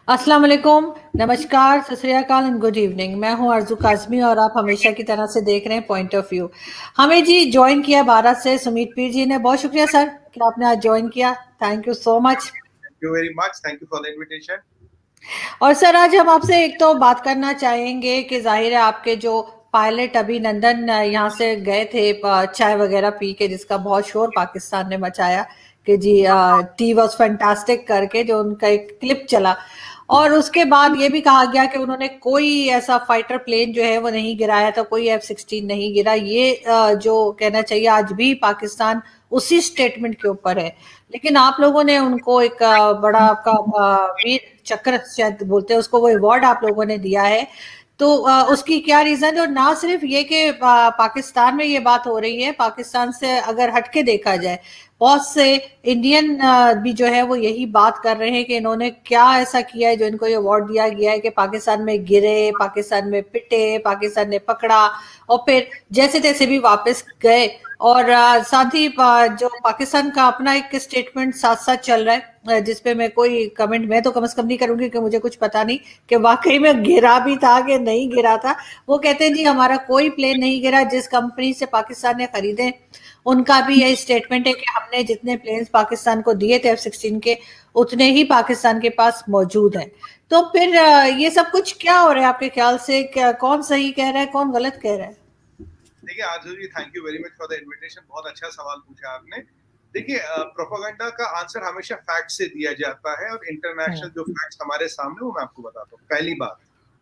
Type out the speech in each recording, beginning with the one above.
अस्सलाम वालेकुम, नमस्कार, सत श्री अकाल एंड गुड इवनिंग। मैं हूं आरजू काज़मी और आप हमेशा की तरह से देख रहे हैं पॉइंट ऑफ व्यू। हमें जी ज्वाइन किया भारत से सुमित पीर जी ने। बहुत शुक्रिया सर कि आपने आज ज्वाइन किया। Thank you so much. Thank you very much. Thank you for the invitation. और सर आज हम आपसे एक तो बात करना चाहेंगे कि जाहिर है आपके जो पायलट अभिनंदन यहाँ से गए थे चाय वगैरह पी के, जिसका बहुत शोर पाकिस्तान ने मचाया कि जी टी वॉज फैंटास्टिक करके, जो उनका एक क्लिप चला। और उसके बाद ये भी कहा गया कि उन्होंने कोई ऐसा फाइटर प्लेन जो है वो नहीं गिराया था, कोई F-16 नहीं गिरा। ये जो कहना चाहिए आज भी पाकिस्तान उसी स्टेटमेंट के ऊपर है। लेकिन आप लोगों ने उनको एक बड़ा आपका वीर चक्र शायद बोलते हैं उसको, वो अवार्ड आप लोगों ने दिया है। तो उसकी क्या रीजन है? और ना सिर्फ ये कि पाकिस्तान में ये बात हो रही है, पाकिस्तान से अगर हटके देखा जाए, बहुत से इंडियन भी जो है वो यही बात कर रहे हैं कि इन्होंने क्या ऐसा किया है जो इनको ये अवार्ड दिया गया है कि पाकिस्तान में गिरे, पाकिस्तान में पिटे, पाकिस्तान ने पकड़ा और फिर जैसे तैसे भी वापस गए। और साथ ही जो पाकिस्तान का अपना एक स्टेटमेंट साथ साथ चल रहा है, जिसपे मैं कोई कमेंट मैं तो कम से कम नहीं करूंगी कि मुझे कुछ पता नहीं कि वाकई में गिरा भी था कि नहीं गिरा था। वो कहते हैं जी हमारा कोई प्लेन नहीं गिरा, जिस कंपनी से पाकिस्तान ने खरीदे उनका भी यही स्टेटमेंट है कि हमने जितने प्लेन्स पाकिस्तान को दिए थे F-16 के, उतने ही पाकिस्तान के पास मौजूद है। तो फिर ये सब कुछ क्या हो रहा है आपके ख्याल से? क्या कौन सही कह रहा है, कौन गलत कह रहा है? देखिए Aarzoo ji, thank you very much for the invitation. बहुत अच्छा सवाल पूछा आपने। देखिए प्रोपेगेंडा का आंसर हमेशा फैक्ट से दिया जाता है और इंटरनेशनल जो फैक्ट्स हमारे सामने वो मैं आपको बताता हूँ। पहली बात,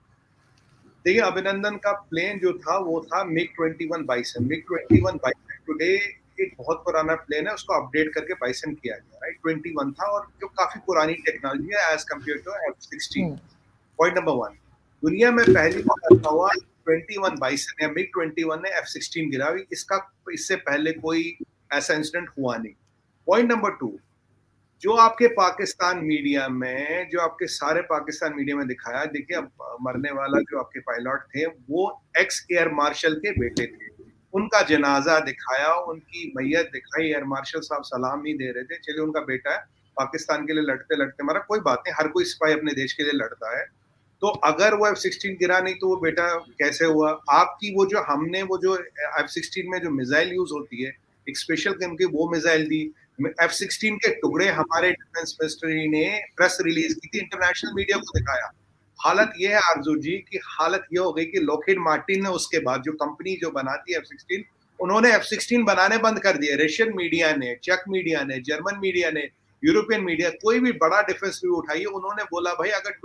देखिए अभिनंदन का प्लेन जो था वो था MiG-21 bison. MiG-21 bison today एक बहुत पुराना प्लेन है, उसको अपडेट करके बाइसन किया गया। राइट, 21 था और जो काफी पुरानी टेक्नोलॉजी है as compare to F-16। Point number 1, दुनिया में पहली बार ऐसा हुआ 21 बाइसन या MiG-21 ने F-16 गिरा। इससे पहले कोई ऐसा इंसिडेंट हुआ नहीं। पॉइंट नंबर 2, जो आपके पाकिस्तान मीडिया में, जो आपके सारे पाकिस्तान मीडिया में दिखाया, देखिए अब मरने वाला जो आपके पायलट थे वो एक्स एयर मार्शल के बेटे थे। उनका जनाजा दिखाया, उनकी मैयत दिखाई, एयर मार्शल साहब सलाम नहीं दे रहे थे। चलिए उनका बेटा है, पाकिस्तान के लिए लड़ते लड़ते मरा, कोई बात नहीं, हर कोई सिपाही अपने देश के लिए लड़ता है। तो अगर वो F-16 गिरा नहीं तो वो बेटा कैसे हुआ? आपकी वो जो हमने वो जो F-16 में जो मिसाइल यूज होती है, एक स्पेशल किस्म की वो मिसाइल दी। F-16 के टुकड़े हमारे डिफेंस मिनिस्ट्री ने प्रेस रिलीज की थी, इंटरनेशनल मीडिया को दिखाया। हालत ये है आरजू जी की, हालत ये हो गई कि लॉकहीड मार्टिन ने उसके बाद जो कंपनी जो बनाती है F-16, उन्होंने F-16 बनाने बंद कर दिए। रशियन मीडिया ने, चेक मीडिया ने, जर्मन मीडिया ने, यूरोपियन मीडिया, कोई भी बड़ा डिफेंस रिव्यू उठाइए, उन्होंने बोला भाई अगर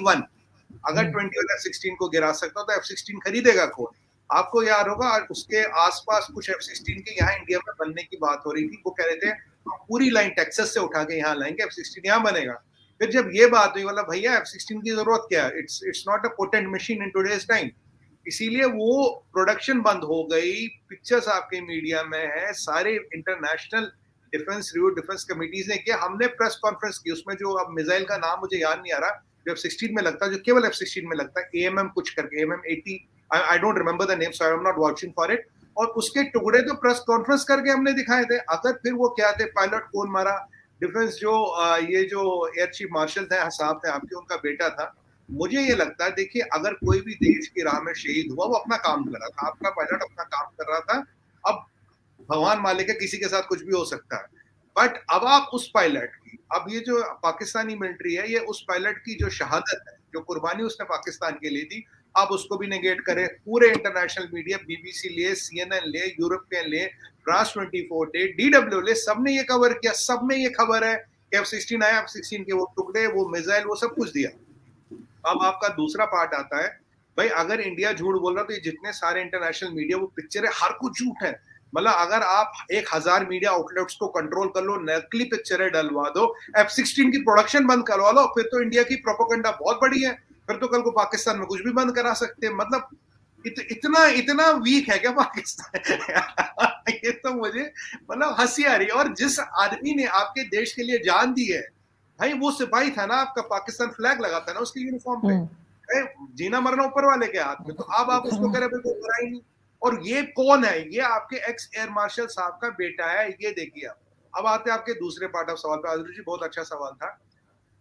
21 F-16 को गिरा सकता तो F-16 खरीदेगा कौन? आपको याद होगा उसके आसपास कुछ F-16 के यहाँ इंडिया में बनने की बात हो रही थी। वो कह रहे थे हम पूरी लाइन टेक्सास से उठा के यहाँ लाएंगे, F-16 यहाँ बनेगा। फिर जब ये बात हुई, मतलब भैया F-16 की जरूरत क्या है? It's not a potent machine in today's time. इसीलिए वो प्रोडक्शन बंद हो गई। पिक्चर्स आपके मीडिया में है, सारे international defence review defence committees ने किया। हमने प्रेस कॉन्फ्रेंस की, उसमें जो अब मिसाइल का नाम मुझे याद नहीं आ रहा, जो F-16 में लगता है, जो केवल F-16 में लगता है, AMM कुछ करके, AMM-80, I don't remember the name, so I am not watching for it. और उसके टुकड़े तो प्रेस कॉन्फ्रेंस करके हमने दिखाए थे। अगर फिर वो क्या थे, पायलट कौन मारा, डिफेंस जो ये जो एयर चीफ मार्शल थे साहब थे आपके, उनका बेटा था। मुझे ये लगता है, देखिए अगर कोई भी देश की राह में शहीद हुआ, वो अपना काम कर रहा था, आपका पायलट अपना काम कर रहा था। अब भगवान मालिक है, किसी के साथ कुछ भी हो सकता है। बट अब आप उस पायलट की, अब ये जो पाकिस्तानी मिलिट्री है, ये उस पायलट की जो शहादत है, जो कुर्बानी उसने पाकिस्तान के लिए दी, आप उसको भी नेगेट करें। पूरे इंटरनेशनल मीडिया, BBC ले, CNN ले, यूरोपियन ले, फ्रांस 24 ले, DW ले, सबने ये कवर किया। सब में ये खबर है कि F-16 आया, F-16 के वो टुकड़े, वो मिसाइल, वो सब कुछ दिया। अब आपका दूसरा पार्ट आता है, भाई अगर इंडिया झूठ बोल रहा तो ये जितने सारे इंटरनेशनल मीडिया, वो पिक्चर है, हर कुछ झूठ है। मतलब अगर आप 1000 मीडिया आउटलेट्स को कंट्रोल कर लो, नकली पिक्चरें डलवा दो, F-16 की प्रोडक्शन बंद करवा लो, फिर तो इंडिया की प्रोपेगेंडा बहुत बड़ी है। फिर तो कल को पाकिस्तान में कुछ भी बंद करा सकते हैं। मतलब इतना इतना वीक है क्या पाकिस्तान? ये तो मुझे मतलब हंसी आ रही है। और जिस आदमी ने आपके देश के लिए जान दी है, भाई वो सिपाही था ना आपका, पाकिस्तान फ्लैग लगाता है ना उसके यूनिफॉर्म पे। जीना मरना ऊपर वाले के हाथ में। तो अब आप उसको कह रहे कोई बुराई नहीं। और ये कौन है? ये आपके एक्स एयर मार्शल साहब का बेटा है। ये देखिए अब आते हैं आपके दूसरे पार्ट ऑफ सवाल पे। आजरू जी, बहुत अच्छा सवाल था।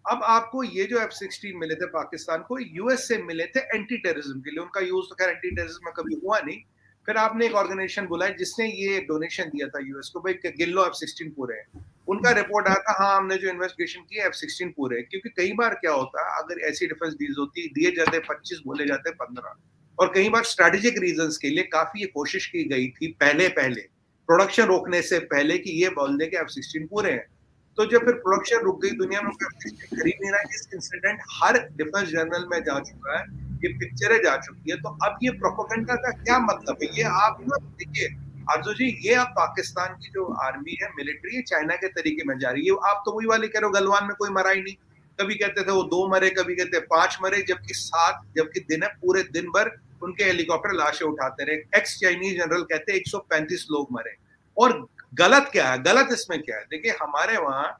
अब आपको ये जो F-16 मिले थे पाकिस्तान को, यूएस से मिले थे एंटी टेररिज्म के लिए, उनका यूज तो खैर एंटी टेररिज्म में कभी हुआ नहीं। फिर आपने एक ऑर्गेनाइजेशन बुलाई जिसने ये डोनेशन दिया था यूएस को, भाई गिन लो F-16 पूरे हैं। उनका रिपोर्ट आया था, हाँ हमने जो इन्वेस्टिगेशन की F-16 पूरे है। क्योंकि कई बार क्या होता है, अगर ऐसी डिफेंस डील्स होती, दिए जाते 25, बोले जाते 15, और कई बार स्ट्रेटेजिक रीजंस के लिए काफी ये कोशिश की गई थी पहले प्रोडक्शन रोकने से पहले कि ये बोल दे कि F-16 पूरे हैं। तो जब फिर प्रोडक्शन रुक गई, दुनिया में F-16 खरीद नहीं रहा, इस इंसिडेंट हर डिफेंस जर्नल में जा चुका है, ये पिक्चरें जा चुकी है। तो अब ये प्रोपेगेंडा का क्या मतलब है? ये आप ना देखिए आरजू जी, ये अब पाकिस्तान की जो आर्मी है, मिलिट्री है, चाइना के तरीके में जा रही है। आप तो वही वाले कह रहे हो, गलवान में कोई मरा ही नहीं। कभी कहते थे वो 2 मरे, कभी कहते 5 मरे, जबकि 7, जबकि दिन है पूरे दिन भर उनके हेलीकॉप्टर लाशें उठाते रहे। एक्स चाइनीज जनरल कहते 135 लोग मरे। और गलत क्या है, गलत इसमें क्या है? देखिए हमारे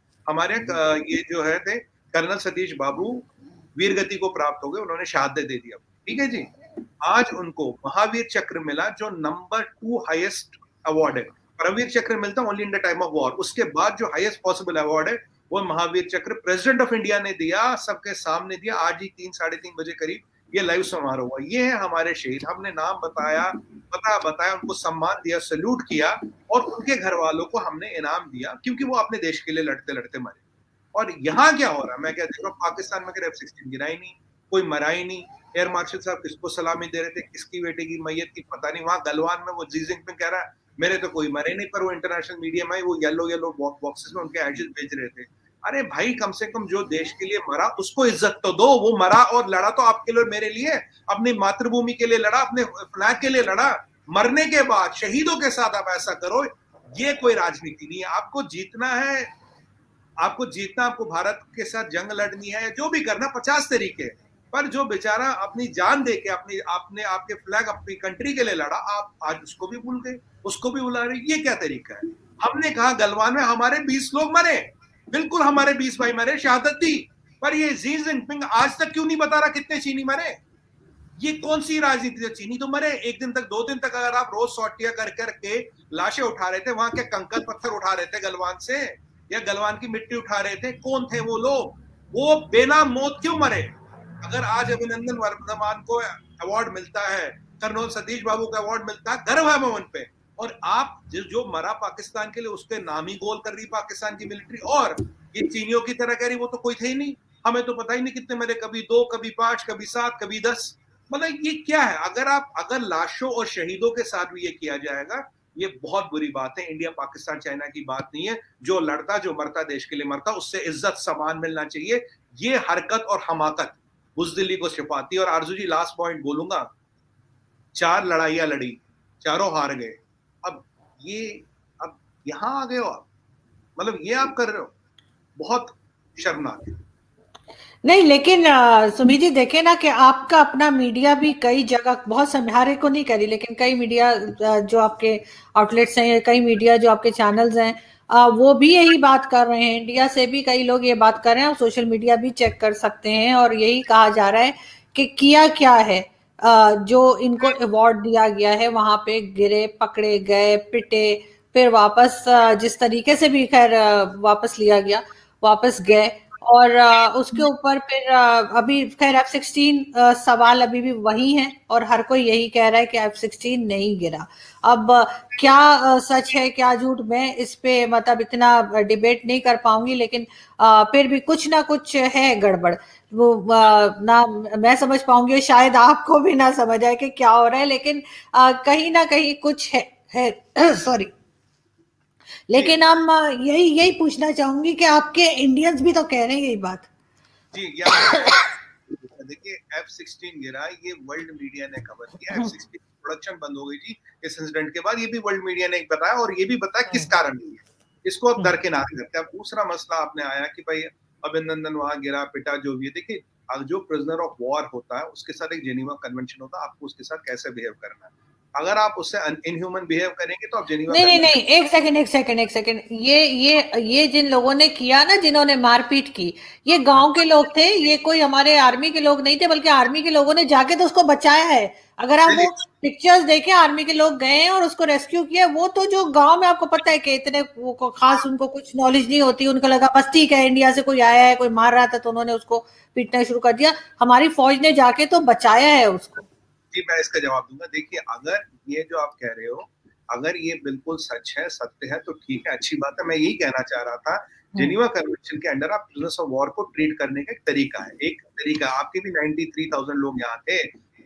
ये जो है थे कर्नल सतीश बाबू वीर गति को प्राप्त हो गए, उन्होंने शहादत दे दिया, ठीक है जी। आज उनको महावीर चक्र मिला, जो नंबर 2 हाईएस्ट अवार्ड है। परमवीर चक्र मिलता only in the time of war. उसके बाद जो हाईएस्ट पॉसिबल अवार्ड है वो महावीर चक्र प्रेसिडेंट ऑफ इंडिया ने दिया, सबके सामने दिया। आज ही 3, साढ़े 3 बजे करीब ये लाइव समारोह हुआ। ये है हमारे शहीद, हमने नाम बताया, उनको सम्मान दिया, सल्यूट किया, और उनके घर वालों को हमने इनाम दिया, क्योंकि वो अपने देश के लिए लड़ते लड़ते मरे। और यहाँ क्या हो रहा है, मैं क्या देख रहा हूँ, पाकिस्तान में F-16 गिरा ही नहीं, कोई मरा ही नहीं। एयर मार्शल साहब किसको सलामी दे रहे थे, किसकी बेटे की मैयत की पता नहीं। वहां गलवान में वो जी जिनपिंग कह रहा है मेरे तो कोई मरे नहीं, पर वो इंटरनेशनल मीडिया में वो येलो बॉक्सेस में उनके एजेस भेज रहे थे। अरे भाई, कम से कम जो देश के लिए मरा उसको इज्जत तो दो। वो मरा और लड़ा तो आपके लिए, मेरे लिए, अपनी मातृभूमि के लिए लड़ा, अपने फ्लैग के लिए लड़ा। मरने के बाद शहीदों के साथ आप ऐसा करो, ये कोई राजनीति नहीं है। आपको जीतना है, आपको भारत के साथ जंग लड़नी है, जो भी करना, 50 तरीके। पर जो बेचारा अपनी जान दे के आपके फ्लैग, अपनी कंट्री के लिए लड़ा, आप आज उसको भी भूल गए, उसको भी बुला रहे। ये क्या तरीका है? हमने कहा गलवान में हमारे 20 लोग मरे, बिल्कुल हमारे 20 भाई मरे, शहादत दी। पर ये जी जिनपिंग आज तक क्यों नहीं बता रहा कितने चीनी मरे? ये कौन सी राजनीति है? चीनी तो मरे 1 दिन तक, 2 दिन तक। अगर आप रोज सॉटिया करके लाशें उठा रहे थे, वहां के कंकड़ पत्थर उठा रहे थे गलवान से, या गलवान की मिट्टी उठा रहे थे, कौन थे वो लोग? वो बेना मौत क्यों मरे? अगर आज अभिनंदन वर्धमान को अवार्ड मिलता है, कर्नल सतीश बाबू का अवार्ड मिलता है, गर्व है उन पे। और आप जो मरा पाकिस्तान के लिए, उसके नाम ही गोल कर रही पाकिस्तान की मिलिट्री, और ये चीनियों की तरह कह रही वो तो कोई थे ही नहीं, हमें तो पता ही नहीं कितने मरे, कभी 2, कभी 5, कभी 7, कभी 10। मतलब ये क्या है? अगर लाशों और शहीदों के साथ भी ये किया जाएगा, ये बहुत बुरी बात है। इंडिया पाकिस्तान चाइना की बात नहीं है। जो लड़ता, जो मरता, देश के लिए मरता, उससे इज्जत सम्मान मिलना चाहिए। ये हरकत और हमाकत बुज़दिली को छिपाती है। और आरजू जी, लास्ट पॉइंट बोलूंगा, 4 लड़ाइयां लड़ी, चारों हार गए। अब यहां आ गए हो आप, मतलब ये आप कर रहे हो, बहुत शर्मनाक है। नहीं, लेकिन सुमी जी देखे ना कि आपका अपना मीडिया भी कई जगह, बहुत समझारे को नहीं करी, लेकिन कई मीडिया जो आपके आउटलेट्स हैं, कई मीडिया जो आपके चैनल्स हैं, वो भी यही बात कर रहे हैं। इंडिया से भी कई लोग ये बात कर रहे हैं, और सोशल मीडिया भी चेक कर सकते हैं। और यही कहा जा रहा है कि किया क्या है, जो इनको अवार्ड दिया गया है, वहां पे गिरे, पकड़े गए, पिटे, फिर वापस जिस तरीके से भी खैर वापस लिया गया, वापस गए। और उसके ऊपर फिर अभी खैर F-16 सवाल अभी भी वही है, और हर कोई यही कह रहा है कि F-16 नहीं गिरा। अब क्या सच है क्या झूठ, मैं इस पे मतलब इतना डिबेट नहीं कर पाऊंगी, लेकिन फिर भी कुछ ना कुछ है गड़बड़। वो ना मैं समझ पाऊंगी, शायद आपको भी ना समझ आए कि क्या हो रहा है, लेकिन कहीं ना कहीं कुछ है सॉरी। लेकिन हम यही पूछना चाहूंगी कि आपके इंडियंस भी तो कह रहे हैं यही बात जी। देखिए, F-16 गिरा, ये वर्ल्ड मीडिया ने कवर किया। F-16 प्रोडक्शन बंद हो गई थी इस इंसिडेंट के बाद, ये भी वर्ल्ड मीडिया ने बताया, और ये भी बताया किस कारण हुई है। इसको अब दरकिनार करते हैं। अब दूसरा मसला आपने आया कि भाई अभिनंदन वहां गिरा, पिटा, जो भी है। देखिए, जो प्रिजनर ऑफ वॉर होता है उसके साथ एक जेनीवा कन्वेंशन होता है, आपको उसके साथ कैसे बिहेव करना है। अगर आप उससे इनह्यूमन बिहेव करेंगे तो आप जेनीवा नहीं कर नहीं लेंगे। नहीं, एक सेकंड, ये जिन लोगों ने किया ना, जिन्होंने मारपीट की, ये हाँ, गांव के लोग थे, ये कोई हमारे आर्मी के लोग नहीं थे, बल्कि आर्मी के लोगों ने जाके तो उसको बचाया है। अगर आप वो चलिए। पिक्चर्स देखें, आर्मी के लोग गए हैं और उसको रेस्क्यू किया। वो तो जो गांव में, आपको पता है कि इतने वो खास उनको कुछ नॉलेज नहीं होती, उनको लगा बस ठीक है इंडिया से कोई आया है, कोई मार रहा था तो उन्होंने उसको पीटना शुरू कर दिया। हमारी फौज ने जाके तो बचाया है उसको। जी, मैं इसका जवाब दूंगा। देखिए, अगर ये जो आप कह रहे हो, अगर ये बिल्कुल सच है, सत्य है, तो ठीक है, अच्छी बात है। मैं यही कहना चाह रहा था, जेनीवा कन्वेंशन के अंडर आप प्रिजनर्स ऑफ वॉर को ट्रीट करने का एक तरीका है। एक तरीका, आपके भी 93,000 लोग यहाँ थे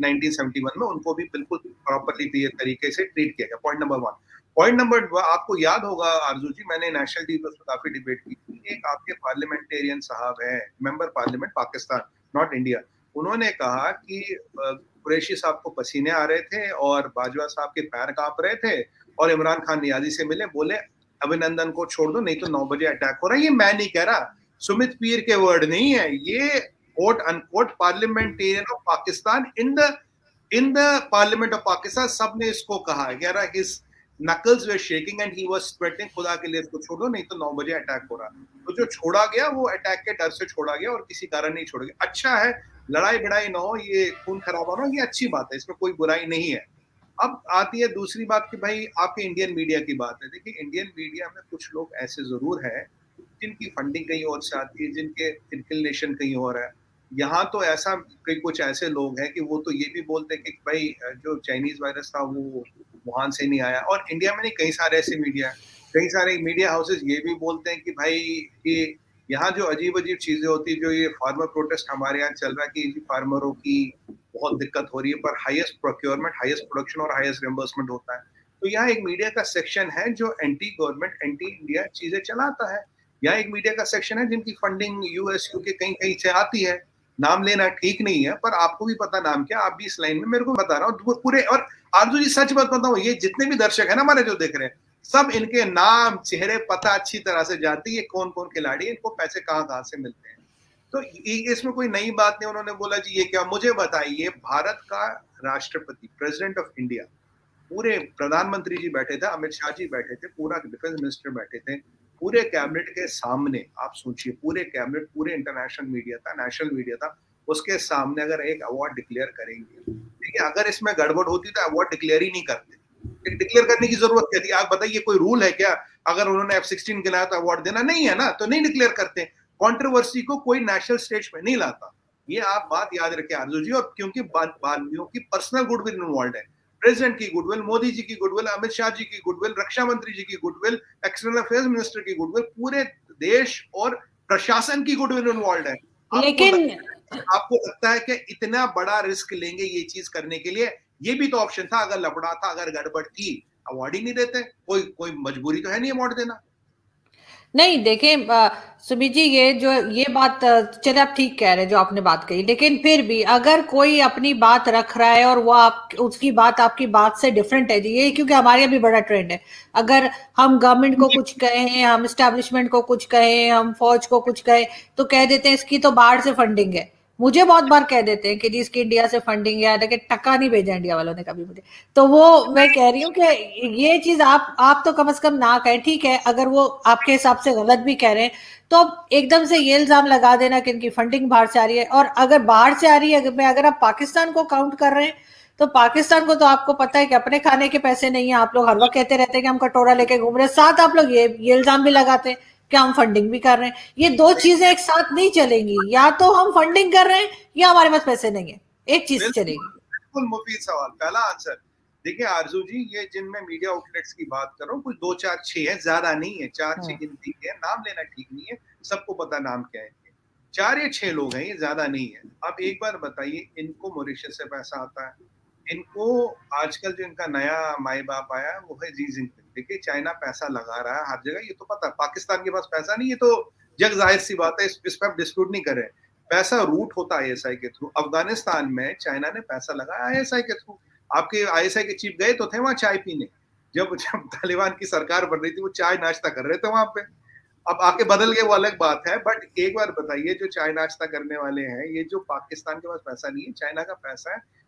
1971 में, उनको भी बिल्कुल प्रॉपरली तरीके से ट्रीट किया गया। Point number 1। पॉइंट नंबर 2, आपको याद होगा आरजू जी, मैंने नेशनल टीवी पर काफी डिबेट की थी। एक आपके पार्लियामेंटेरियन साहब है, member parliament Pakistan, not India, उन्होंने कहा कि कुरैशी साहब को पसीने आ रहे थे और बाजवा साहब के पैर कांप रहे थे, और इमरान खान नियाजी से मिले, बोले अभिनंदन को छोड़ दो नहीं तो 9 बजे अटैक हो रहा है। ये मैं नहीं कह रहा, सुमित पीर के वर्ड नहीं है ये, quote unquote parliamentarian of Pakistan in the parliament of Pakistan, सबने इसको कहा है। कह रहा है his knuckles were shaking and he was sweating, खुदा के लिए इसको छोड़ो नहीं तो 9 बजे अटैक हो रहा। तो जो छोड़ा गया वो अटैक के डर से छोड़ा गया और किसी कारण नहीं छोड़ा गया। अच्छा है, लड़ाई भिड़ाई ना हो, ये खून खराबा ना हो, ये अच्छी बात है, इसमें कोई बुराई नहीं है। अब आती है दूसरी बात कि भाई आपके इंडियन मीडिया की बात है। देखिए, इंडियन मीडिया में कुछ लोग ऐसे जरूर हैं जिनकी फंडिंग कहीं और से आती है, जिनके इनक्लिनेशन कहीं और है। यहाँ तो ऐसा कई कुछ ऐसे लोग हैं कि वो तो ये भी बोलते हैं कि भाई जो चाइनीज वायरस था वो वुहान से नहीं आया। और इंडिया में नहीं, कई सारे ऐसे मीडिया, कई सारे मीडिया हाउसेज ये भी बोलते हैं कि भाई कि यहाँ जो अजीब अजीब चीजें होती है, जो ये फार्मर प्रोटेस्ट हमारे यहाँ चल रहा है कि फार्मरों की बहुत दिक्कत हो रही है, पर हाईएस्ट प्रोक्योरमेंट, हाईएस्ट प्रोडक्शन और हाईएस्ट रिम्बर्समेंट होता है। तो यहाँ एक मीडिया का सेक्शन है जो एंटी गवर्नमेंट, एंटी इंडिया चीजें चलाता है। यहाँ एक मीडिया का सेक्शन है जिनकी फंडिंग यूएस के कहीं कहीं से आती है। नाम लेना ठीक नहीं है, पर आपको भी पता नाम क्या, आप भी इस लाइन में, मेरे को बता रहा हूँ पूरे। और आरजू जी सच बात बताऊँ, ये जितने भी दर्शक है ना हमारे जो देख रहे हैं, सब इनके नाम चेहरे पता अच्छी तरह से जानती है, कौन कौन खिलाड़ी है, इनको पैसे कहाँ से मिलते हैं। तो इसमें कोई नई बात नहीं। उन्होंने बोला जी ये क्या, मुझे बताइए, भारत का राष्ट्रपति, प्रेसिडेंट ऑफ इंडिया, पूरे प्रधानमंत्री जी बैठे थे, अमित शाह जी बैठे थे, पूरा डिफेंस मिनिस्टर बैठे थे, पूरे कैबिनेट के सामने, आप सोचिए, पूरे कैबिनेट, पूरे इंटरनेशनल मीडिया था, नेशनल मीडिया था, उसके सामने अगर एक अवार्ड डिक्लेयर करेंगे, ठीक है, अगर इसमें गड़बड़ होती तो अवार्ड डिक्लेयर ही नहीं करते। डिक्लेयर करने की जरूरत क्या थी, आप बताइए, कोई रूल है क्या? अगर उन्होंने F-16 गिनाया तो अवार्ड देना नहीं है ना, तो नहीं डिक्लेयर करते। कंट्रोवर्सी को कोई नेशनल स्टेज पे नहीं लाता, ये आप बात याद रखें आरजू जी। और क्योंकि बालियों की पर्सनल गुडविल इन्वॉल्व है, प्रेसिडेंट की गुडविल, मोदी जी की गुडविल, अमित शाह जी की गुडविल, रक्षा मंत्री जी की गुडविल, एक्सटर्नल अफेयर्स मिनिस्टर की गुडविल, पूरे देश और प्रशासन की गुडविल इन्वॉल्व है। लेकिन आपको लगता है कि इतना बड़ा रिस्क लेंगे ये चीज करने के लिए? ये भी तो ऑप्शन था, अगर लफड़ा था, अगर गड़बड़ थी, अवार्ड ही नहीं देते। कोई मजबूरी तो है नहीं अवार्ड देना। नहीं, देखें सुमित जी, ये बात चले आप ठीक कह रहे हैं जो आपने बात कही, लेकिन फिर भी अगर कोई अपनी बात रख रहा है और वो आप उसकी बात आपकी बात से डिफरेंट है, ये क्योंकि हमारे यहाँ भी बड़ा ट्रेंड है, अगर हम गवर्नमेंट को कुछ कहें, हम स्टैब्लिशमेंट को कुछ कहें, हम फौज को कुछ कहें, तो कह देते हैं इसकी तो बाहर से फंडिंग है। मुझे बहुत बार कह देते हैं कि जी इसकी इंडिया से फंडिंग है, लेकिन टका नहीं भेजा इंडिया वालों ने कभी मुझे। तो वो मैं कह रही हूँ कि ये चीज आप तो कम से कम ना कहें, ठीक है, अगर वो आपके हिसाब से गलत भी कह रहे हैं तो अब एकदम से ये इल्जाम लगा देना कि इनकी फंडिंग बाहर से आ रही है। और अगर बाहर से आ रही है, अगर आप पाकिस्तान को काउंट कर रहे हैं, तो पाकिस्तान को तो आपको पता है कि अपने खाने के पैसे नहीं है। आप लोग हर वक्त कहते रहते हैं कि हम कटोरा लेके घूम रहे हैं, साथ आप लोग ये इल्जाम भी लगाते हैं कि हम फंडिंग भी कर रहे हैं। ये दो चीजें एक साथ नहीं चलेंगी, या तो हम फंडिंग कर रहे हैं या हमारे पास पैसे नहीं है, एक चीज चलेगी। बिल्कुल मुफीद सवाल, पहला आंसर। देखिए आरजू जी, ये जिनमें मीडिया आउटलेट्स की बात कर रहा हूँ, कुछ 2 4 6 है, ज्यादा नहीं है, 4 6 गिनती के, नाम लेना ठीक नहीं है, सबको पता नाम क्या है। 4 या 6 लोग हैं, ये ज्यादा नहीं है। अब एक बार बताइए, इनको मॉरिशस से पैसा आता है, इनको आजकल जो इनका नया माई बाप आया है वो है जी जिनपिंग। देखिए चाइना पैसा लगा रहा है हर जगह, ये तो पता है। पाकिस्तान के पास पैसा नहीं, ये तो जग जाहिर सी बात है, इस पर डिस्प्यूट नहीं करे। पैसा रूट होता है आईएसआई के थ्रू। अफगानिस्तान में चाइना ने पैसा लगाया आईएसआई के थ्रू। आपके आईएसआई के चीफ गए तो थे वहां चाय पीने, जब तालिबान की सरकार बन रही थी, वो चाय नाश्ता कर रहे थे वहां पे। अब आके बदल गए वो अलग बात है, बट एक बार बताइए, जो चाय नाश्ता करने वाले हैं, ये जो पाकिस्तान के पास पैसा नहीं है, चाइना का पैसा है,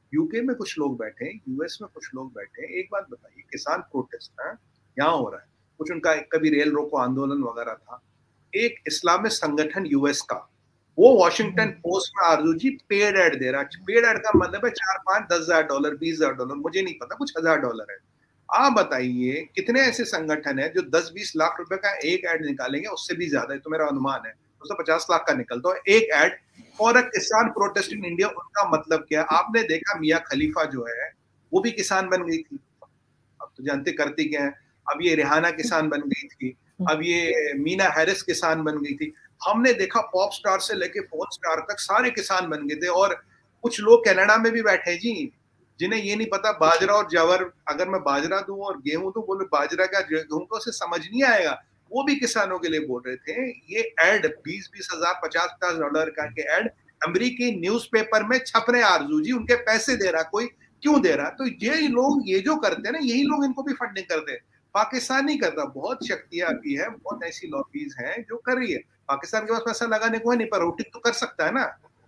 यूके में कुछ लोग बैठे हैं, यूएस में कुछ लोग बैठे हैं। एक बात बताइए, किसान प्रोटेस्ट यहाँ हो रहा है, कुछ उनका कभी रेल रोको आंदोलन वगैरह था। एक इस्लामिक संगठन यूएस का, वो वॉशिंगटन पोस्ट में आरजू जी पेड एड दे रहा है। पेड एड का मतलब है 4, 5, 10,000 डॉलर, 20,000 डॉलर, मुझे नहीं पता, कुछ $1,000 है। आप बताइए कितने ऐसे संगठन है जो 10-20 लाख रुपए का एक एड निकालेंगे, उससे भी ज्यादा है तो मेरा अनुमान है, उससे 50 लाख का निकलता है एक एड फॉर अ किसान प्रोटेस्ट इन इंडिया। उनका मतलब क्या है? आपने देखा मियां खलीफा जो है वो भी किसान बन गई थी, अब तो जानते करती क्या है। अब ये रिहाना किसान बन गई थी, अब ये मीना हैरिस किसान बन गई थी। हमने देखा पॉप स्टार से लेके पोर्न स्टार तक सारे किसान बन गए थे। और कुछ लोग कनाडा में भी बैठे जी, जिन्हें ये नहीं पता बाजरा और जवर, अगर मैं बाजरा दूं और गेहूं दूं, बोले बाजरा का गेहूं को उसे समझ नहीं आएगा, वो भी किसानों के लिए बोल रहे थे। ये एड 20-20 हजार, 50-50 डॉलर का के एड अमेरिकी न्यूज़पेपर में छप रहे आरजू जी, उनके पैसे दे रहा कोई, क्यों दे रहा? तो ये लोग ये जो करते हैं ना, यही लोग इनको भी फंडिंग करते हैं। पाकिस्तान नहीं करता, बहुत शक्तियां भी है, बहुत ऐसी लॉबीज हैं जो कर रही है। पाकिस्तान के पास पैसा लगाने को है नहीं, पर रूटिंग तो कर सकता है ना,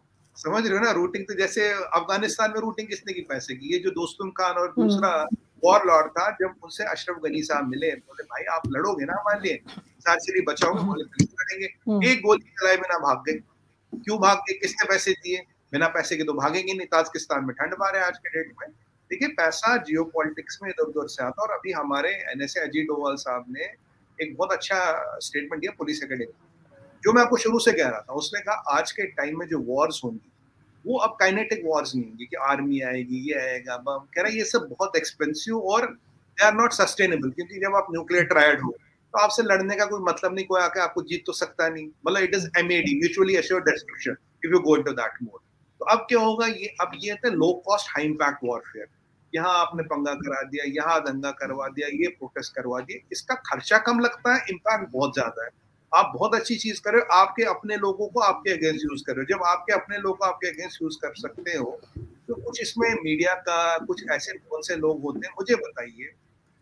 समझ रहे हो ना? रूटिंग तो जैसे अफगानिस्तान में रूटिंग किसने की पैसे की? ये जो दोस्तुम खान और दूसरा वॉर लॉर्ड था, जब उनसे अशरफ गनी साहब मिले, बोले भाई आप लड़ोगे ना हमारे लिए, सार्चरी बचाओगे? बोले लड़ेंगे। एक गोली चलाए बिना भाग गए। क्यों भाग गए? किसने पैसे दिए? बिना पैसे के तो भागेंगे नहीं। ताजिकिस्तान में ठंड मारे आज के डेट में। देखिए पैसा जियो पॉलिटिक्स में इधर उधर से आता। और अभी हमारे NSA अजीत डोवाल साहब ने एक बहुत अच्छा स्टेटमेंट दिया पुलिस एकेडमी, जो मैं आपको शुरू से कह रहा था। उसने कहा आज के टाइम में जो वॉर्स होंगी वो अब काइनेटिक वॉर्स नहीं होंगी कि आर्मी आएगी, ये आएगा, बम। कह रहा है ये सब बहुत एक्सपेंसिव और दे आर नॉट सस्टेनेबल, क्योंकि जब आप न्यूक्लियर ट्रायड हो तो आपसे लड़ने का कोई मतलब नहीं, कोई आके आपको जीत तो सकता नहीं। मतलब it is MAD, mutually assured destruction, if you go into that mode. तो अब क्या होगा? ये अब ये है low cost high impact warfare. यहाँ आपने पंगा करा दिया, यहाँ दंगा करवा दिया, ये प्रोटेस्ट करवा दिया। इसका खर्चा कम लगता है, इम्पैक्ट बहुत ज्यादा है। आप बहुत अच्छी चीज कर रहे हो, आपके अपने लोगों को आपके अगेंस्ट यूज कर रहे हो। जब आपके अपने लोग को आपके अगेंस्ट यूज कर सकते हो तो कुछ इसमें मीडिया का कुछ ऐसे कौन से लोग होते हैं मुझे बताइए।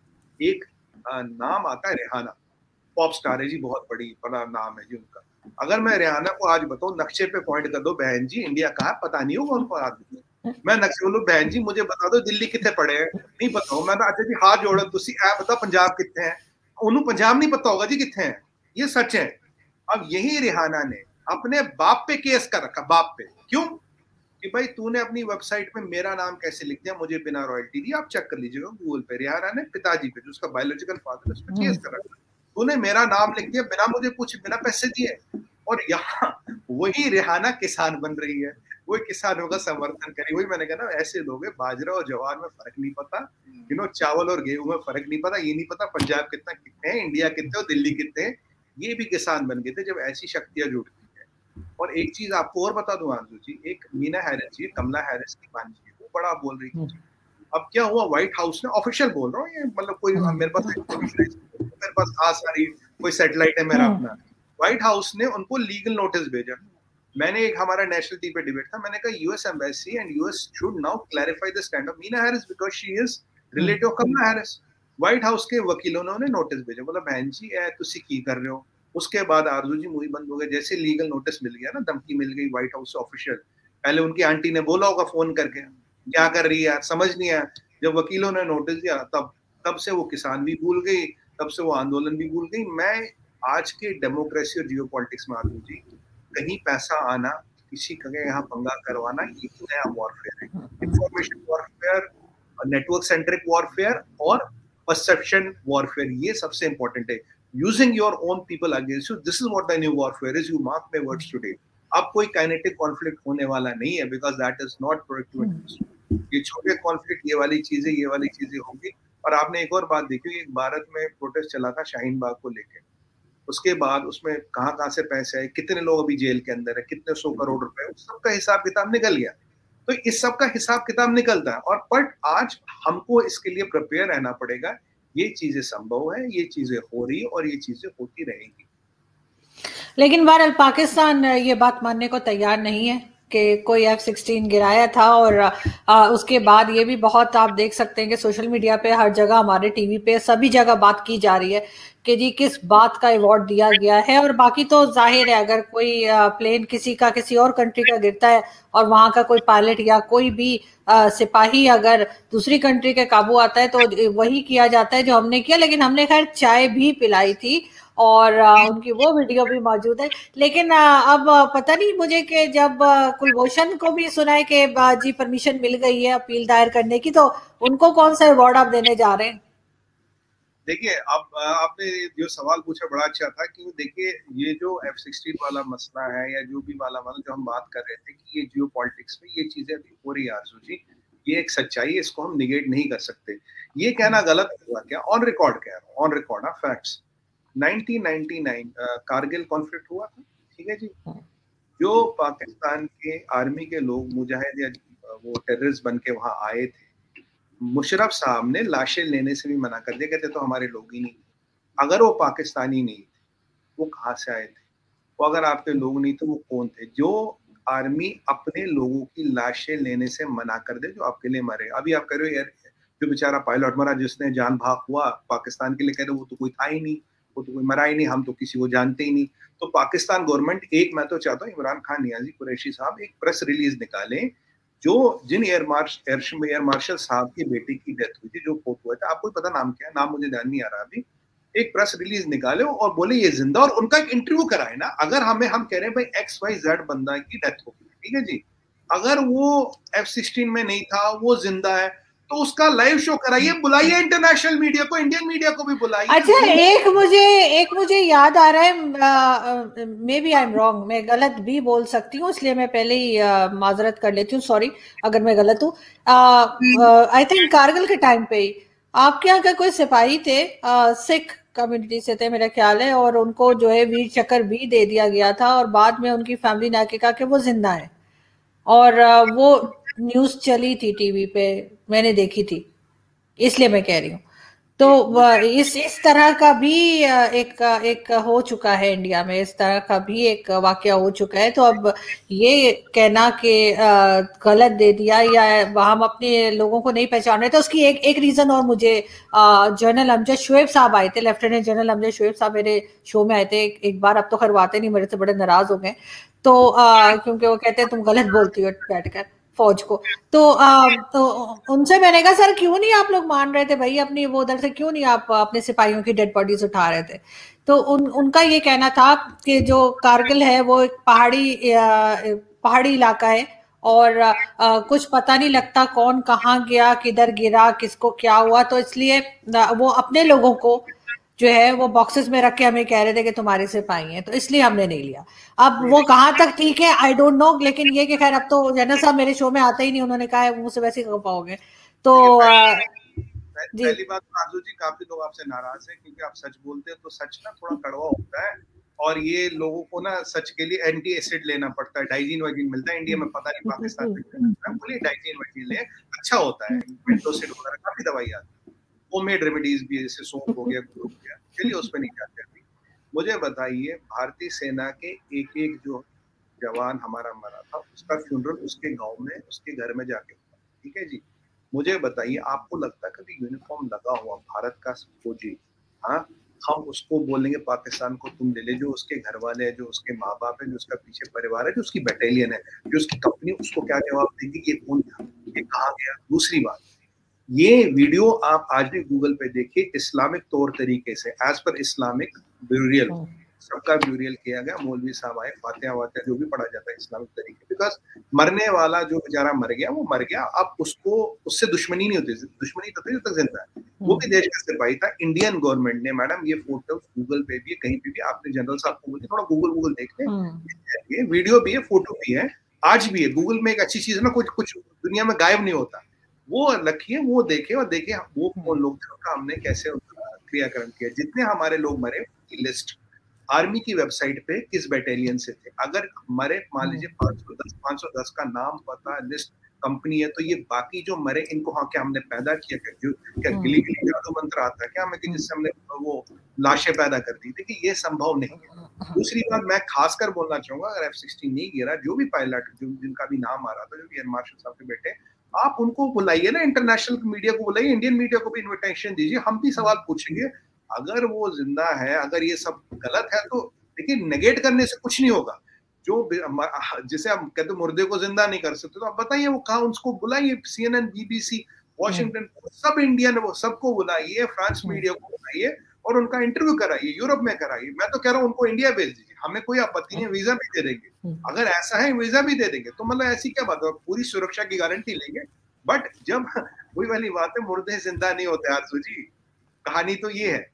एक नाम आता है रिहाना, पॉप स्टार है जी, बहुत बड़ा नाम है जी उनका। अगर मैं रिहाना को आज बताऊं नक्शे पे पॉइंट कर दो, बहन जी इंडिया कहाँ पता नहीं होगा उनको आदमी, मैं नक्शे बोलूं बहन जी मुझे बता दो दिल्ली कितने पड़े हैं, नहीं पता हो। मैं अच्छा जी हाथ जोड़ो, तुसी ऐ बता पंजाब कितने हैं, उन्होंने पंजाब नहीं पता होगा जी कितने हैं, ये सच है। अब यही रिहाना ने अपने बाप पे केस कर रखा, बाप पे। क्यों? कि भाई तूने अपनी वेबसाइट पे मेरा नाम कैसे लिख दिया मुझे बिना रॉयल्टी दी। आप चेक कर लीजिएगा गूगल पे, रिहाना ने पिताजी पे जो उसका बायोलॉजिकल फादर है उस पर केस कर रखा। तूने मेरा नाम लिख दिया बिना मुझे पूछे, बिना पैसे दिए। और यहाँ वही रिहाना किसान बन रही है, वही किसानों का समर्थन करी। वही मैंने कहा ना, ऐसे लोग हैं, बाजरा और जवार में फर्क नहीं पता, चावल और गेहूं में फर्क नहीं पता। ये नहीं पता पंजाब कितने हैं, इंडिया कितने और दिल्ली कितने हैं। ये भी किसान बन गए थे जब ऐसी शक्तियां जुट गई है। और एक चीज आपको और बता दूं आंसू जी, एक मीना हैरिस जी, कमला हैरिस की भांजी, वो बड़ा बोल रही थी। अब क्या हुआ, व्हाइट हाउस ने, ऑफिशियल बोल रहा हूँ ये, मतलब कोई मेरे पास आ सारी कोई सैटेलाइट है मेरा अपना, व्हाइट हाउस ने उनको लीगल नोटिस भेजा। मैंने एक हमारा नेशनल टीवी पे डिबेट था, मैंने कहा US embassy and US should now clarify the stand of Meena Harris because she is relative of Kamala Harris. White House के वकीलों ने उन्हें नोटिस भेजा, बोला बहन जी तुसी की कर रहे हो। उसके बाद आरजू जी मूवी बंद हो गई। जैसे लीगल नोटिस मिल गया ना, धमकी मिल गई व्हाइट हाउस से ऑफिशियल, पहले उनकी आंटी ने बोला होगा फोन करके क्या कर रही है यार, समझ नहीं आया। जब वकीलों ने नोटिस दिया तब से वो किसान भी भूल गई, तब से वो आंदोलन भी भूल गई। मैं आज के डेमोक्रेसी और जियो पॉलिटिक्स में आरजू जी, कहीं पैसा आना, किसी का यहाँ पंगा करवाना, ये नया वॉरफेयर है। Information warfare, network centric warfare और परसेप्शन वॉरफेयर, ये सबसे इंपॉर्टेंट है। Using your own people against you, this is what the new warfare is. You mark my words today. अब कोई काइनेटिक कॉन्फ्लिक्ट होने वाला नहीं है, because that is not productive. ये छोटे कॉन्फ्लिक्ट, ये वाली चीजें होंगी। और आपने एक और बात देखी, एक भारत में प्रोटेस्ट चला था शाहीन बाग को लेकर, उसके बाद उसमें कहाँ से पैसे आए, कितने लोग अभी जेल के अंदर है, कितने 100 करोड़ रुपए, उस सबका हिसाब किताब निकल गया। तो इस सब का हिसाब किताब निकलता है। और बट आज हमको इसके लिए प्रिपेयर रहना पड़ेगा। ये चीजें संभव है, ये चीजें हो रही और ये चीजें होती रहेंगी। लेकिन बहरहाल पाकिस्तान ये बात मानने को तैयार नहीं है। कि कोई F-16 गिराया था। और उसके बाद ये भी बहुत आप देख सकते हैं कि सोशल मीडिया पे हर जगह, हमारे टीवी पे, सभी जगह बात की जा रही है कि जी किस बात का अवार्ड दिया गया है। और बाकी तो जाहिर है, अगर कोई प्लेन किसी का किसी और कंट्री का गिरता है और वहां का कोई पायलट या कोई भी सिपाही अगर दूसरी कंट्री के काबू आता है तो वही किया जाता है जो हमने किया। लेकिन हमने खैर चाय भी पिलाई थी और उनकी वो वीडियो भी मौजूद है। लेकिन अब पता नहीं मुझे कि जब कुलभूषण को भी सुना है कि जी परमिशन मिल गई है अपील दायर करने की, तो उनको कौन सा अवार्ड आप देने जा रहे हैं? देखिए, अब आपने जो सवाल पूछा बड़ा अच्छा था कि देखिए ये जो F-16 वाला मसला है या जो भी वाला जो हम बात कर रहे थे कि ये जियो पॉलिटिक्स में ये चीजें अभी हो रही है आरजू जी, ये एक सच्चाई है, इसको हम निगेट नहीं कर सकते। ये कहना गलत हुआ क्या, ऑन रिकॉर्ड कह रहा हूँ, on record facts. 1999 Kargil conflict हुआ था, ठीक है जी। जो पाकिस्तान के आर्मी के लोग मुजाहिद या वो टेररिस्ट बन के वहां आए थे, मुशर्रफ साहब ने लाशें लेने से भी मना कर दिया, कहते तो हमारे लोग ही नहीं। अगर वो पाकिस्तानी नहीं थे, वो कहाँ से आए थे? वो अगर आपके लोग नहीं तो वो कौन थे? जो आर्मी अपने लोगों की लाशें लेने से मना कर दे जो आपके लिए मरे। अभी आप कह रहे हो यार जो बेचारा पायलट मरा जिसने जान भाग हुआ पाकिस्तान के लिए, कह रहे वो तो कोई था ही नहीं, वो तो कोई मरा ही नहीं, हम तो किसी को जानते ही नहीं। तो पाकिस्तान गवर्नमेंट, एक मैं तो चाहता हूँ इमरान खान नियाजी कुरैशी साहब एक प्रेस रिलीज निकालें, जो जिन एयर मार्शल साहब की बेटी की डेथ हुई थी, जो फोटो हुआ था, आपको पता नाम क्या है? नाम मुझे ध्यान नहीं आ रहा अभी। एक प्रेस रिलीज निकाले और बोले ये जिंदा, और उनका एक इंटरव्यू कराए ना। अगर हम कह रहे हैं भाई XYZ बंदा की डेथ हो गई, ठीक है जी, अगर वो F-16 में नहीं था, वो जिंदा है, तो उसका लाइव शो कराइए, बुलाइए इंटरनेशनल मीडिया को, इंडियन मीडिया को भी बुलाइए। अच्छा, एक मुझे याद आ रहा है, maybe I am wrong, मैं गलत भी बोल सकती हूँ, इसलिए मैं पहले ही माजरत कर लेती हूँ, सॉरी अगर मैं गलत हूँ। आई थिंक कारगिल के टाइम पे ही आपके यहाँ का कोई सिपाही थे, सिख कम्युनिटी से थे मेरा ख्याल है, और उनको जो है वीर चक्र भी दे दिया गया था, और बाद में उनकी फैमिली ने आके कहा कि वो जिंदा है। और वो न्यूज चली थी टीवी पे, मैंने देखी थी, इसलिए मैं कह रही हूँ। तो इस तरह का भी एक हो चुका है इंडिया में, इस तरह का भी एक वाकया हो चुका है। तो अब ये कहना कि गलत दे दिया या हम अपने लोगों को नहीं पहचान रहे, तो उसकी एक रीजन और मुझे जनरल अमजद शोएब साहब आए थे, लेफ्टिनेंट जनरल अमजद शोएब साहब मेरे शो में आए थे एक बार, अब तो खरवाते नहीं, मेरे से बड़े नाराज हो गए। तो क्योंकि वो कहते हैं तुम गलत बोलती हो बैठकर फौज को। तो उनसे मैंने कहा सर क्यों नहीं आप लोग मान रहे थे भाई अपनी, वो उधर से क्यों नहीं आप अपने सिपाहियों की डेड बॉडीज उठा रहे थे? तो उनका ये कहना था कि जो कारगिल है वो एक पहाड़ी इलाका है, और कुछ पता नहीं लगता कौन कहाँ गया, किधर गिरा, किसको क्या हुआ, तो इसलिए वो अपने लोगों को जो है वो बॉक्सेस में रख के हमें कह रहे थे कि तुम्हारे सिपाही हैं, तो इसलिए हमने नहीं लिया। अब वो कहाँ तक ठीक है आई डोंट नो, लेकिन ये कि खैर अब तो जनरल साहब मेरे शो में आते ही नहीं, उन्होंने कहा है मुझसे वैसे ही कह पाओगे। तो जी पहली बात तो आजू जी, काफी लोग आपसे नाराज हैं क्योंकि आप सच बोलते हैं, तो सच ना थोड़ा कड़वा होता है, और ये लोगों को ना सच के लिए एंटी एसिड लेना पड़ता है, डाइजीन वाइजीन मिलता है इंडिया में, पता नहीं पाकिस्तान में बोलिए डाइजीन वाइजीन ले, अच्छा होता है, मेंटोसिड वगैरह काफी दवाई आती है, होममेड रेमेडीज भी, जैसे सौंफ हो गया, गुड़ हो गया, चलिए उस पर नहीं जाते अभी। मुझे बताइए, भारतीय सेना के एक एक जो जवान हमारा मरा था, उसका फ्यूनरल उसके गांव में उसके घर में जाके हुआ, ठीक है जी। मुझे बताइए, आपको लगता है कभी यूनिफॉर्म लगा हुआ भारत का फौजी, हाँ, हम उसको बोलेंगे पाकिस्तान को तुम ले ले, जो उसके घर वाले हैं, जो उसके माँ बाप है, जो उसका पीछे परिवार है, जो उसकी बटालियन है, जो उसकी कंपनी, उसको क्या जवाब देंगे? ये कौन था, ये कहाँ गया? दूसरी बात, ये वीडियो आप आज भी गूगल पे देखिए, इस्लामिक तौर तरीके से, एज पर इस्लामिक ब्यूरियल, सबका ब्यूरियल किया गया, मौलवी साहब आए, फातिहा वातिहा जो भी पढ़ा जाता है इस्लामिक तरीके, बिकॉज मरने वाला जो बेचारा मर गया वो मर गया, अब उसको उससे दुश्मनी नहीं होती, दुश्मनी तो जब तक जिंदा है, वो भी देश का सिपाही था। इंडियन गवर्नमेंट ने, मैडम ये फोटो गूगल पे भी है, कहीं पे भी, आपने जनरल साहब को बोलिए थोड़ा गूगल देख ले, ये वीडियो भी है, फोटो भी है, आज भी है गूगल में। एक अच्छी चीज है ना, कुछ दुनिया में गायब नहीं होता, वो रखिए, वो देखे, और देखे वो कौन लोग थे, उनका हमने कैसे क्रियाकरण किया, जितने हमारे लोग मरे उनकी लिस्ट आर्मी की वेबसाइट पे किस बटालियन से थे, अगर मरे मान लीजिए 510 का नाम, पता, लिस्ट कंपनी है, तो ये बाकी जो मरे इनको हाँ क्या हमने पैदा किया, जो क्या गिली गिली जादू मंत्र आता है क्या हमें कि जिससे हमने वो लाशें पैदा कर दी? देखिए ये संभव नहीं है। दूसरी बात मैं खासकर बोलना चाहूंगा, अगर F-16 नहीं गिरा, जो भी पायलट जिनका भी नाम आ रहा था, जो भी एयर मार्शल साहब के बेटे, आप उनको बुलाइए ना, इंटरनेशनल मीडिया को बुलाइए, इंडियन मीडिया को भी इन्विटेशन दीजिए, हम भी सवाल पूछेंगे। अगर वो जिंदा है, अगर ये सब गलत है, तो देखिए नेगेट करने से कुछ नहीं होगा। जो जिसे हम कहते मुर्दे को जिंदा नहीं कर सकते, तो आप बताइए वो कहाँ, उसको बुलाइए, CNN, BBC, वॉशिंगटन, सब इंडियन, वो सबको बुलाइए, फ्रांस मीडिया को बुलाइए और उनका इंटरव्यू कराइए, यूरोप में कराइए। मैं तो कह रहा हूँ उनको इंडिया भेज दीजिए, हमें कोई आपत्ति नहीं, वीजा भी दे देंगे। अगर ऐसा है वीजा भी दे देंगे, तो मतलब ऐसी क्या बात है, पूरी सुरक्षा की गारंटी लेंगे। बट जब वही वाली बात है, मुर्दे जिंदा नहीं होते आरजू जी, कहानी तो ये है।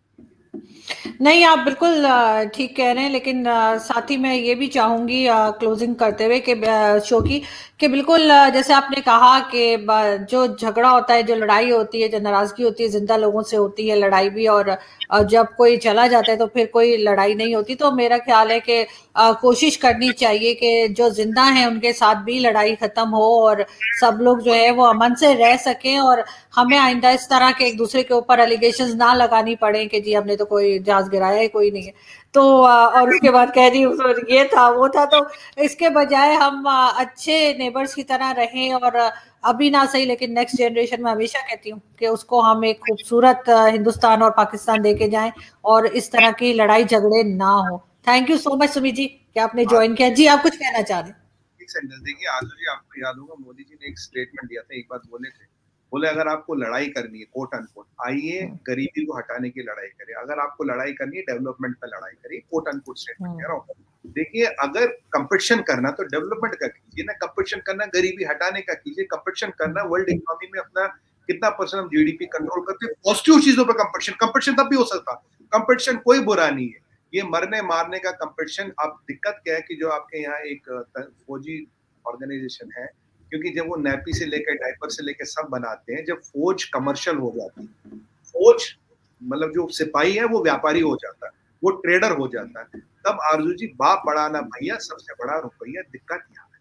नहीं, आप बिल्कुल ठीक कह रहे हैं, लेकिन साथ ही मैं ये भी चाहूंगी क्लोजिंग करते हुए कि शो की, कि बिल्कुल जैसे आपने कहा कि जो झगड़ा होता है, जो लड़ाई होती है, जो नाराजगी होती है, जिंदा लोगों से होती है लड़ाई भी, और जब कोई चला जाता है तो फिर कोई लड़ाई नहीं होती। तो मेरा ख्याल है कि कोशिश करनी चाहिए कि जो जिंदा हैं उनके साथ भी लड़ाई खत्म हो और सब लोग जो है वो अमन से रह सकें, और हमें आइंदा इस तरह के एक दूसरे के ऊपर एलिगेशंस ना लगानी पड़े कि जी हमने तो कोई जहाज गिराया है, कोई नहीं है। तो और उसके बाद कह दी ये था वो था, तो इसके बजाय हम अच्छे नेबर्स की तरह रहें, और अभी ना सही लेकिन नेक्स्ट जनरेशन में हमेशा कहती हूँ कि उसको हम एक खूबसूरत हिंदुस्तान और पाकिस्तान देके जाएं, और इस तरह की लड़ाई झगड़े ना हो। Thank you so much Sumit ji कि आपने ज्वाइन किया। जी आप कुछ कहना चाह रहे हैं? देखिए आजू जी, आपको याद होगा मोदी जी ने एक स्टेटमेंट दिया था, एक बात बोले थे, बोले अगर आपको लड़ाई करनी है, कोट अनकोट, आइए गरीबी को हटाने की लड़ाई करें, अगर आपको लड़ाई करनी है डेवलपमेंट पे लड़ाई करिए, कोट अनकोट स्टेटमेंट कह रहा हूँ। देखिए अगर कंपटीशन करना तो डेवलपमेंट का कीजिए ना, कंपटीशन करना गरीबी हटाने का कीजिए, कंपटीशन करना वर्ल्ड इकोनॉमी में अपना कितना परसेंट हम GDP कंट्रोल करते हैं, पॉजिटिव चीजों पर कंपटीशन तब भी हो सकता, कंपटीशन कोई बुरा नहीं है, ये मरने मारने का कंपटीशन। अब दिक्कत क्या है कि जो आपके यहाँ एक फौजी ऑर्गेनाइजेशन है, क्योंकि जब वो नैपी से लेकर डायपर से लेकर सब बनाते हैं, जब फौज कमर्शियल हो जाती है, फौज मतलब जो सिपाही है वो व्यापारी हो जाता है, वो ट्रेडर हो जाता है, तब आरजू जी बाप बड़ा ना भैया, सबसे बड़ा रुपया। दिक्कत यहाँ है।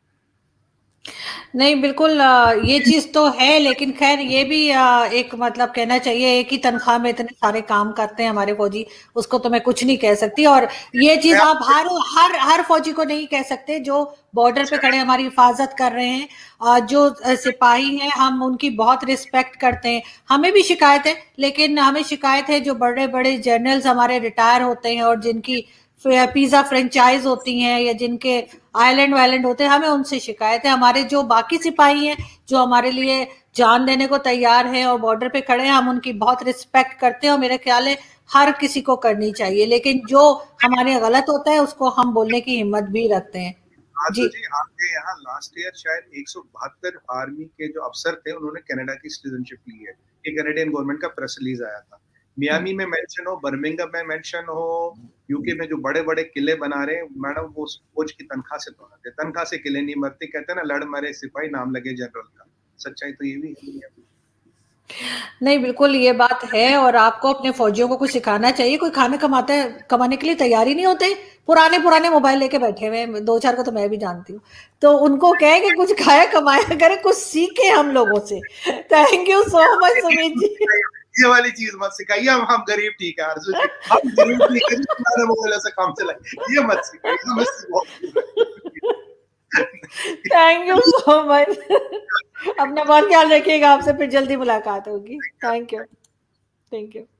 नहीं बिल्कुल ये चीज तो है, लेकिन खैर ये भी एक मतलब कहना चाहिए, एक ही तनख्वाह में इतने सारे काम करते हैं हमारे फौजी, उसको तो मैं कुछ नहीं कह सकती। और ये चीज आप हर हर हर फौजी को नहीं कह सकते जो बॉर्डर पे खड़े हमारी हिफाजत कर रहे हैं। जो सिपाही हैं हम उनकी बहुत रिस्पेक्ट करते हैं, हमें भी शिकायत है, लेकिन हमें शिकायत है जो बड़े बड़े जनरल्स हमारे रिटायर होते हैं और जिनकी पिज्जा फ्रेंचाइज होती हैं या जिनके आइलैंड वाइलैंड होते हैं, हमें उनसे शिकायत है। हमारे जो बाकी सिपाही हैं जो हमारे लिए जान देने को तैयार हैं और बॉर्डर पे खड़े हैं, हम उनकी बहुत रिस्पेक्ट करते हैं, और मेरे ख्याल है हर किसी को करनी चाहिए, लेकिन जो हमारे गलत होता है उसको हम बोलने की हिम्मत भी रखते हैं। जी आपके यहाँ लास्ट ईयर शायद 172 आर्मी के जो अफसर थे उन्होंने कनाडा की सिटीजनशिप ली है, ये कनाडियन गवर्नमेंट का प्रेस रिलीज आया था। मियामी में मेंशन हो, बर्मिंघम में मेंशन हो, यूके में जो बड़े बड़े किले बना रहे हैं मैडम, वो फौज की तनख्वाह से तो आते, तनख्वाह से किले नहीं मरते, कहते हैं ना लड़ मरे सिपाही नाम लगे जनरल का। सच्चाई तो ये भी है। नहीं बिल्कुल ये बात है, और आपको अपने फौजियों को कुछ सिखाना चाहिए। कोई खाना कमाने के लिए तैयारी नहीं होते, पुराने मोबाइल लेके बैठे हुए, 2-4 को तो मैं भी जानती हूँ, तो उनको कहे कि कुछ खाया कमाया करे, कुछ सीखे हम लोगों से। Thank you so much Sumit ji. ये वाली चीज मत सिखाइए, हम गरीब ठीक है आरजू जी, हम गरीब ठीक है, पुराने मोबाइल से काम चलाए, ये मत सिखाइए। Thank you so much. अपना बहुत ख्याल रखिएगा, आपसे फिर जल्दी मुलाकात होगी। Thank you.